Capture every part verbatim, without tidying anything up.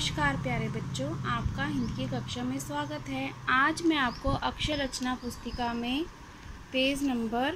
नमस्कार प्यारे बच्चों, आपका हिंदी की कक्षा में स्वागत है। आज मैं आपको अक्षर रचना पुस्तिका में पेज नंबर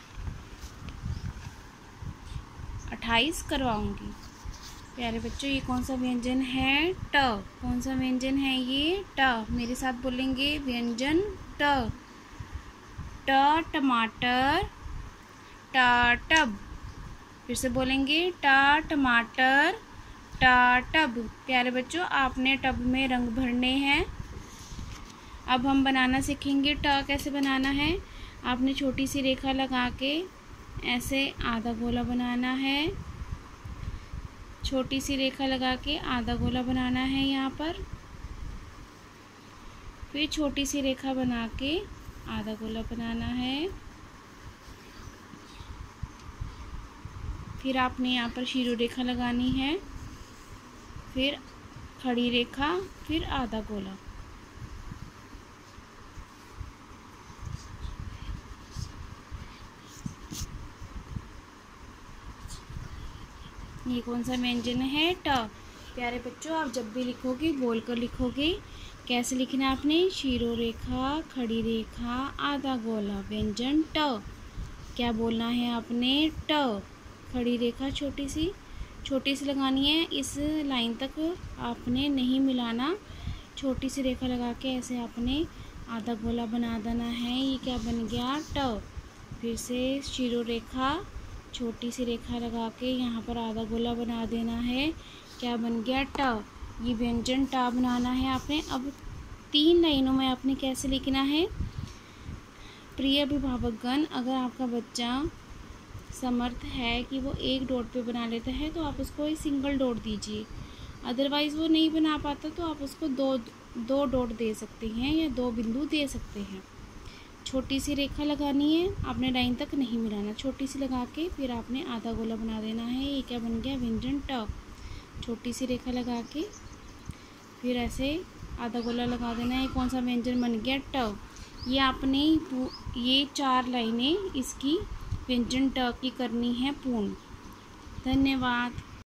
अट्ठाईस करवाऊंगी। प्यारे बच्चों, ये कौन सा व्यंजन है? ट। कौन सा व्यंजन है ये? ट। मेरे साथ बोलेंगे व्यंजन ट। ट टमाटर, ट टब। फिर से बोलेंगे ट टमाटर, ट टब। प्यारे बच्चों, आपने टब में रंग भरने हैं। अब हम बनाना सीखेंगे। ट कैसे बनाना है? आपने छोटी सी रेखा लगा के ऐसे आधा गोला बनाना है। छोटी सी रेखा लगा के आधा गोला बनाना है यहाँ पर। फिर छोटी सी रेखा बना के आधा गोला बनाना है। फिर आपने यहाँ पर शीरो रेखा लगानी है, फिर खड़ी रेखा, फिर आधा गोला। ये कौन सा व्यंजन है? ट। प्यारे बच्चों, आप जब भी लिखोगे बोलकर लिखोगे। कैसे लिखना है आपने? शीरो रेखा, खड़ी रेखा, आधा गोला, व्यंजन ट। क्या बोलना है आपने? ट। खड़ी रेखा छोटी सी छोटी सी लगानी है। इस लाइन तक आपने नहीं मिलाना। छोटी सी रेखा लगा के ऐसे आपने आधा गोला बना देना है। ये क्या बन गया? ट। फिर से शीरो रेखा, छोटी सी रेखा लगा के यहाँ पर आधा गोला बना देना है। क्या बन गया? ट। ये व्यंजन ट बनाना है आपने। अब तीन लाइनों में आपने कैसे लिखना है? प्रिय अभिभावकगण, अगर आपका बच्चा समर्थ है कि वो एक डॉट पे बना लेता है तो आप उसको एक सिंगल डॉट दीजिए। अदरवाइज़ वो नहीं बना पाता तो आप उसको दो दो डॉट दे सकते हैं या दो बिंदु दे सकते हैं। छोटी सी रेखा लगानी है, आपने लाइन तक नहीं मिलाना। छोटी सी लगा के फिर आपने आधा गोला बना देना है। ये क्या बन गया? व्यंजन ट। छोटी सी रेखा लगा के फिर ऐसे आधा गोला लगा देना है। कौन सा व्यंजन बन गया? ट। ये आपने ये चार लाइनें इसकी व्यंजन ट की करनी है पूर्ण। धन्यवाद।